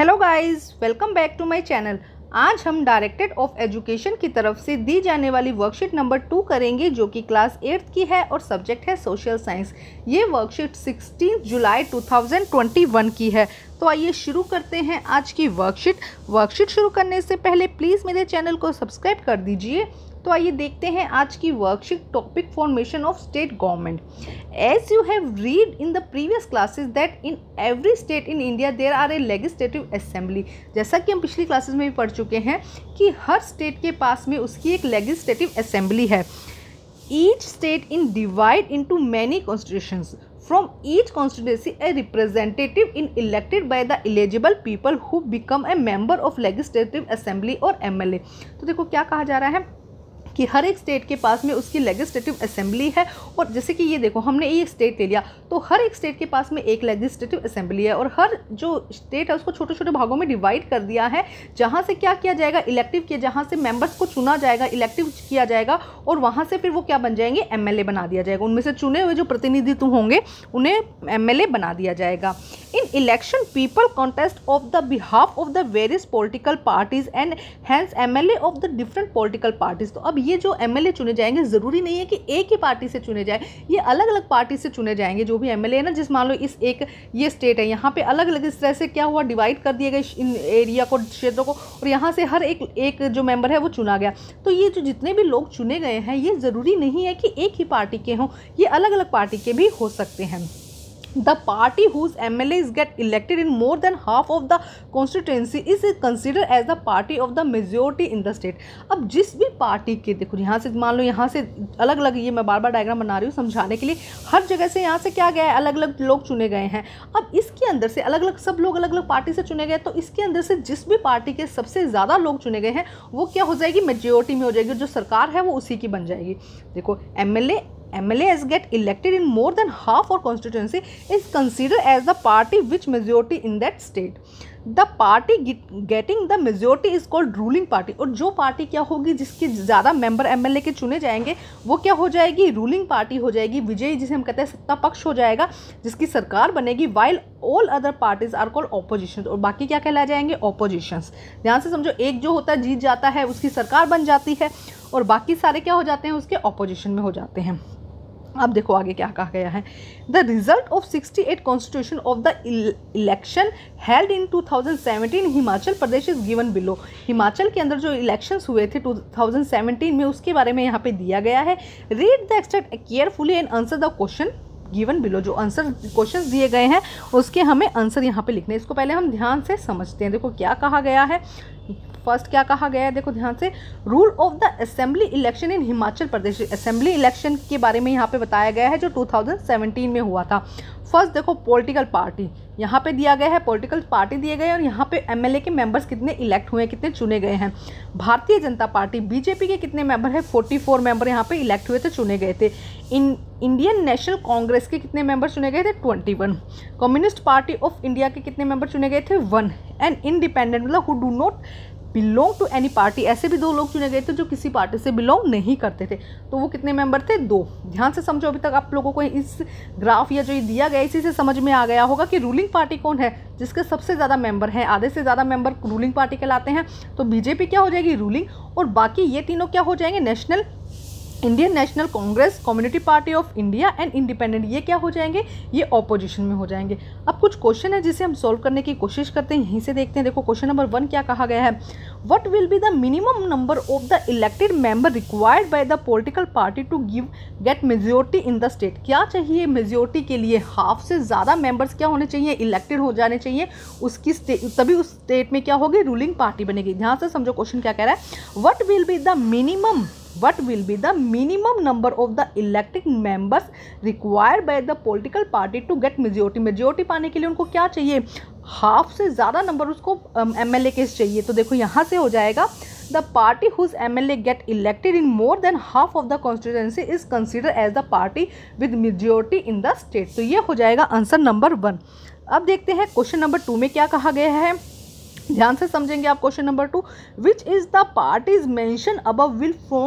Hello guys, welcome back to my channel. आज हम directorate of education की तरफ से दी जाने वाली वर्कशीट नंबर 2 करेंगे, जो कि क्लास 8th की है और सब्जेक्ट है सोशल साइंस। ये वर्कशीट 16 जुलाई 2021 की है। तो आइए शुरू करते हैं आज की वर्कशीट शुरू करने से पहले प्लीज़ मेरे चैनल को सब्सक्राइब कर दीजिए। तो आइए देखते हैं आज की worksheet. Topic formation of state government. As you have read in the previous classes that in every state in India there are a legislative assembly. जैसा कि हम पिछली क्लासेस में भी पढ़ चुके हैं कि हर स्टेट के पास में उसकी एक लेजिस्लेटिव असेंबली है। Each state in divide into many constitutions. From each constituency, a representative is elected by the eligible people who become a member of legislative assembly और MLA। तो देखो क्या कहा जा रहा है कि हर एक स्टेट के पास में उसकी लेजिस्लेटिव असेंबली है। और जैसे कि ये देखो, हमने एक स्टेट ले लिया तो हर एक स्टेट के पास में एक लेजिस्लेटिव असेंबली है, और हर जो स्टेट है उसको छोटे छोटे भागों में डिवाइड कर दिया है, जहाँ से क्या किया जाएगा, इलेक्टिव किया, जहाँ से मेंबर्स को चुना जाएगा, इलेक्टिव किया जाएगा, और वहाँ से फिर वो क्या बन जाएंगे, MLA बना दिया जाएगा। उनमें से चुने हुए जो प्रतिनिधित्व होंगे उन्हें MLA बना दिया जाएगा। In election people contest of the behalf of the various political parties and hence MLA of the different political parties. तो अब ये जो MLA चुने जाएंगे, ज़रूरी नहीं है कि एक ही पार्टी से चुने जाए, ये अलग अलग पार्टी से चुने जाएंगे। जो भी MLA है ना, जिस मान लो एक ये स्टेट है, यहाँ पे अलग अलग इस तरह से क्या हुआ, डिवाइड कर दिए गए इन एरिया को, क्षेत्रों को, और यहाँ से हर एक जो मेंबर है वो चुना गया। तो ये जो जितने भी लोग चुने गए हैं, ये ज़रूरी नहीं है कि एक ही पार्टी के हों, ये अलग अलग पार्टी के भी हो सकते हैं। The party whose MLAs get elected in more than half of the constituency is considered as the party of the majority in the state। अब जिस भी पार्टी के, देखो यहाँ से मान लो, यहाँ से अलग अलग, ये मैं बार बार डायग्राम बना रही हूँ समझाने के लिए, हर जगह से यहाँ से क्या गया है, अलग अलग लोग चुने गए हैं। अब इसके अंदर से अलग अलग सब लोग अलग अलग पार्टी से चुने गए, तो इसके अंदर से जिस भी पार्टी के सबसे ज़्यादा लोग चुने गए हैं वो क्या हो जाएगी, मेजोरिटी में हो जाएगी, जो सरकार है वो उसी की बन जाएगी। देखो MLAs get elected in more than half of constituency is considered as the party which majority in that state। The party getting the majority is called ruling party। और जो पार्टी क्या होगी, जिसके ज़्यादा मेंबर MLA के चुने जाएंगे, वो क्या हो जाएगी, रूलिंग पार्टी हो जाएगी, विजयी, जिसे हम कहते हैं सत्ता पक्ष हो जाएगा, जिसकी सरकार बनेगी। while all other parties are called opposition। और बाकी क्या कहला जाएंगे, oppositions। ध्यान से समझो, एक जो होता है जीत जाता है, उसकी सरकार बन जाती है, और बाकी सारे क्या हो जाते हैं, उसके ऑपोजिशन में हो जाते हैं। अब देखो आगे क्या कहा गया है। The result of 68 constitution of the election held in 2017 Himachal Pradesh is given below. Himachal के अंदर जो इलेक्शंस हुए थे 2017 में, उसके बारे में यहाँ पे दिया गया है। Read the extract carefully and answer the question given below. जो आंसर क्वेश्चंस दिए गए हैं उसके हमें आंसर यहाँ पे लिखने हैं। इसको पहले हम ध्यान से समझते हैं। देखो क्या कहा गया है, फर्स्ट क्या कहा गया है, देखो ध्यान से। Rule of the assembly election in Himachal Pradesh. Assembly election के बारे में यहाँ पे बताया गया है, जो 2017 में हुआ था। फर्स्ट देखो, पॉलिटिकल पार्टी यहाँ पे दिया गया है, पॉलिटिकल पार्टी दिए गए, और यहाँ पे MLA के मेंबर्स कितने इलेक्ट हुए हैं, कितने चुने गए हैं। भारतीय जनता पार्टी BJP के कितने मेंबर हैं, 44 मेंबर यहाँ पे इलेक्ट हुए थे, चुने गए थे। इंडियन नेशनल कांग्रेस के कितने मेंबर चुने गए थे, 21। कम्युनिस्ट पार्टी ऑफ इंडिया के कितने मेंबर चुने गए थे, 1। एंड इंडिपेंडेंट, मतलब who do not belong to any party, ऐसे भी 2 लोग चुने गए थे जो किसी पार्टी से बिलोंग नहीं करते थे। तो वो कितने मेंबर थे, 2। ध्यान से समझो, अभी तक आप लोगों को इस ग्राफ या जो ये दिया गया इसी से समझ में आ गया होगा कि रूलिंग पार्टी कौन है, जिसके सबसे ज़्यादा मेंबर हैं, आधे से ज़्यादा मेंबर रूलिंग पार्टी कहलाते हैं। तो BJP क्या हो जाएगी, रूलिंग, और बाकी ये तीनों क्या हो जाएंगे, Indian National Congress, community party of India and independent, ये क्या हो जाएंगे, ये ऑपोजिशन में हो जाएंगे। अब कुछ क्वेश्चन है जिसे हम सॉल्व करने की कोशिश करते हैं, यहीं से देखते हैं। देखो क्वेश्चन नंबर 1 क्या कहा गया है। What will be the minimum number of the elected member required by the political party to get majority in the state. क्या चाहिए मेजोरिटी के लिए, हाफ से ज़्यादा मेंबर्स क्या होने चाहिए, इलेक्टेड हो जाने चाहिए, उसकी तभी उस स्टेट में क्या होगी, रूलिंग पार्टी बनेगी। ध्यान से समझो क्वेश्चन क्या कह रहा है। What will be the minimum number of the elected members required by the political party to get majority। Majority पाने के लिए उनको क्या चाहिए, हाफ से ज़्यादा नंबर उसको MLA के चाहिए। तो देखो यहाँ से हो जाएगा, the party whose MLA get elected in more than half of the constituency is considered as the party with majority in the state। तो ये हो जाएगा आंसर नंबर 1। अब देखते हैं क्वेश्चन नंबर 2 में क्या कहा गया है। ध्यान से समझेंगे आप question number 2। Which is the parties mention above will form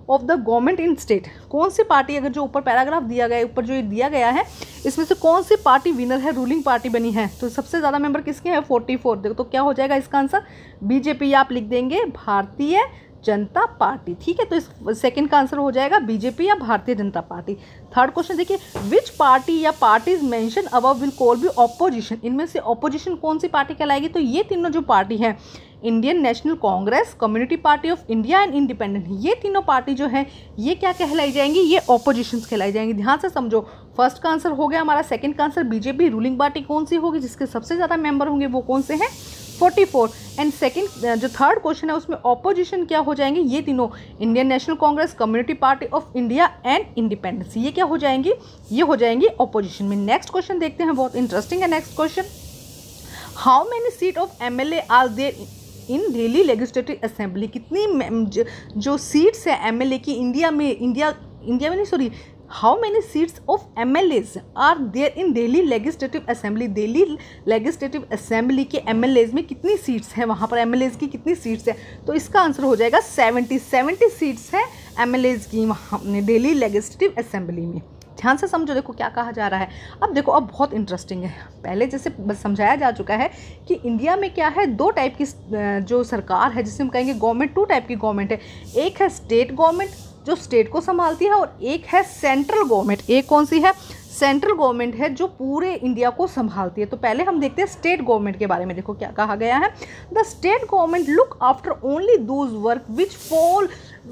of the government in state. कौन सी पार्टी, अगर जो ऊपर पैराग्राफ दिया गया है, ऊपर जो दिया गया है, इसमें से कौन सी पार्टी विनर है, रूलिंग पार्टी बनी है? तो सबसे ज़्यादा मेंबर किसके हैं? 44। देखो तो क्या हो जाएगा इसका आंसर? बीजेपी, आप लिख देंगे भारतीय जनता पार्टी। ठीक है, तो इस सेकंड का आंसर हो जाएगा बीजेपी या Bharatiya Janata party. Third question देखिए, विच पार्टी या parties mention above will call be opposition. इनमें से ऑपोजिशन कौन सी पार्टी कहलाएगी? तो ये तीनों जो पार्टी है, Indian National Congress, community party of India and independent, ये तीनों पार्टी जो है ये क्या कहलाई जाएंगी? ये ऑपोजिशंस कहलाई जाएंगी। ध्यान से समझो, फर्स्ट का आंसर हो गया हमारा, सेकंड का आंसर बीजेपी। रूलिंग पार्टी कौन सी होगी? जिसके सबसे ज़्यादा मेंबर होंगे वो कौन से हैं? 44। एंड सेकंड जो थर्ड क्वेश्चन है उसमें ऑपोजिशन क्या हो जाएंगे? ये तीनों, Indian National Congress, community party of India and independence, ये क्या हो जाएंगी? ये हो जाएंगी ऑपोजिशन में। नेक्स्ट क्वेश्चन देखते हैं, बहुत इंटरेस्टिंग है next question. How many seat of MLA are there in Delhi legislative assembly. कितनी जो सीट्स है MLA की इंडिया में नहीं, sorry, how many seats of MLAs are there in Delhi legislative assembly. Delhi legislative assembly के MLAs में कितनी सीट्स हैं? वहाँ पर MLAs की कितनी सीट्स हैं? तो इसका आंसर हो जाएगा 70 सीट्स हैं MLAs की वहाँ दिल्ली लेजिस्लेटिव असेंबली में। ध्यान से समझो, देखो क्या कहा जा रहा है। अब देखो, अब बहुत इंटरेस्टिंग है। पहले जैसे समझाया जा चुका है कि इंडिया में क्या है, दो टाइप की जो सरकार है, जिसे हम कहेंगे गवर्नमेंट, टू टाइप की गवर्नमेंट है। एक है स्टेट गवर्नमेंट जो स्टेट को संभालती है, और एक है सेंट्रल गवर्नमेंट। एक कौन सी है? सेंट्रल गवर्नमेंट है जो पूरे इंडिया को संभालती है। तो पहले हम देखते हैं स्टेट गवर्नमेंट के बारे में। देखो क्या कहा गया है, the state government look after only those work which fall.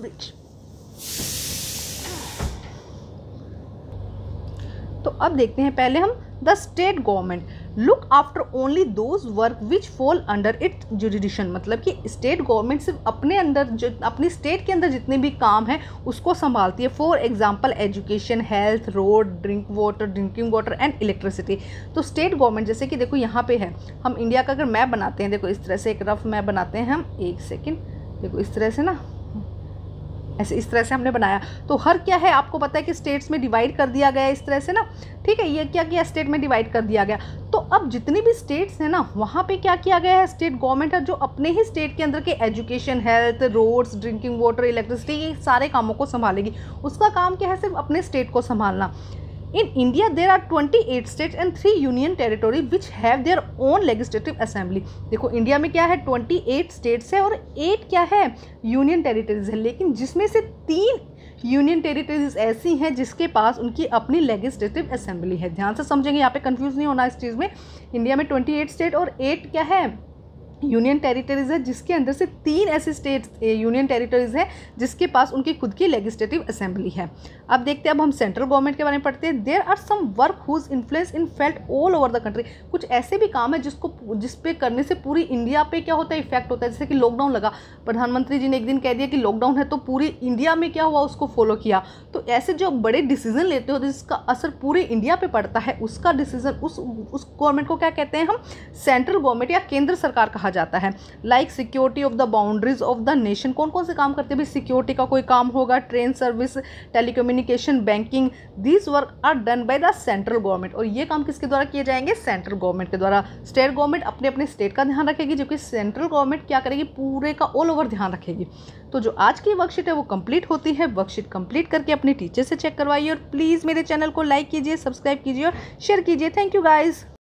तो अब देखते हैं पहले हम, the state government look after only those work which fall under its jurisdiction. मतलब कि स्टेट गवर्नमेंट सिर्फ अपने अंदर जो अपनी स्टेट के अंदर जितने भी काम हैं उसको संभालती है। For example education, health, road, drinking water and electricity. तो स्टेट गवर्नमेंट, जैसे कि देखो यहाँ पे है, हम इंडिया का अगर मैप बनाते हैं, देखो इस तरह से एक रफ मैप बनाते हैं हम, एक सेकेंड, देखो इस तरह से ना, ऐसे इस तरह से हमने बनाया। तो हर क्या है, आपको पता है कि स्टेट्स में डिवाइड कर दिया गया है इस तरह से ना। ठीक है, ये क्या किया, स्टेट में डिवाइड कर दिया गया। तो अब जितनी भी स्टेट्स हैं ना, वहाँ पे क्या किया गया है, स्टेट गवर्नमेंट है जो अपने ही स्टेट के अंदर के education, health, roads, drinking water, electricity, ये सारे कामों को संभालेगी। उसका काम क्या है, सिर्फ अपने स्टेट को संभालना। In India, there are 28 states and 3 union territory which have their own legislative assembly. देखो इंडिया में क्या है, 28 स्टेट्स है और 8 क्या है, यूनियन टेरिटरीज है। लेकिन जिसमें से 3 यूनियन टेरिटरीज ऐसी हैं जिसके पास उनकी अपनी लेजिस्लेटिव असेंबली है। ध्यान से समझेंगे, यहाँ पे कंफ्यूज नहीं होना इस चीज़ में। इंडिया में 28 स्टेट और 8 क्या है, यूनियन टेरिटरीज है, जिसके अंदर से 3 ऐसे स्टेट यूनियन टेरिटरीज है जिसके पास उनकी खुद की लेजिस्लेटिव असेंबली है। अब देखते हैं, अब हम सेंट्रल गवर्नमेंट के बारे में पढ़ते हैं। There are some work whose influence in felt all over the country. कुछ ऐसे भी काम है जिस पे करने से पूरी इंडिया पे क्या होता है, इफेक्ट होता है। जैसे कि लॉकडाउन लगा, प्रधानमंत्री जी ने एक दिन कह दिया कि लॉकडाउन है, तो पूरी इंडिया में क्या हुआ, उसको फॉलो किया। तो ऐसे जो बड़े डिसीजन लेते हो जिसका असर पूरे इंडिया पे पड़ता है, उसका डिसीजन उस गवर्नमेंट को क्या कहते हैं हम, सेंट्रल गवर्नमेंट या केंद्र सरकार कहा जाता है। Like security of the boundaries of the nation. कौन कौन से काम करते हैं भाई, सिक्योरिटी का कोई काम होगा, train service, telecommunication, banking, these work are done by the central government. और ये काम किसके द्वारा किए जाएंगे, सेंट्रल गवर्नमेंट के द्वारा। स्टेट गवर्नमेंट अपने अपने स्टेट का ध्यान रखेगी, जबकि सेंट्रल गवर्नमेंट क्या करेगी, पूरे का ऑल ओवर ध्यान रखेगी। तो जो आज की वर्कशीट है वो कंप्लीट होती है। वर्कशीट कंप्लीट करके अपने टीचर से चेक करवाइए और प्लीज़ मेरे चैनल को लाइक कीजिए, सब्सक्राइब कीजिए और शेयर कीजिए। Thank you guys.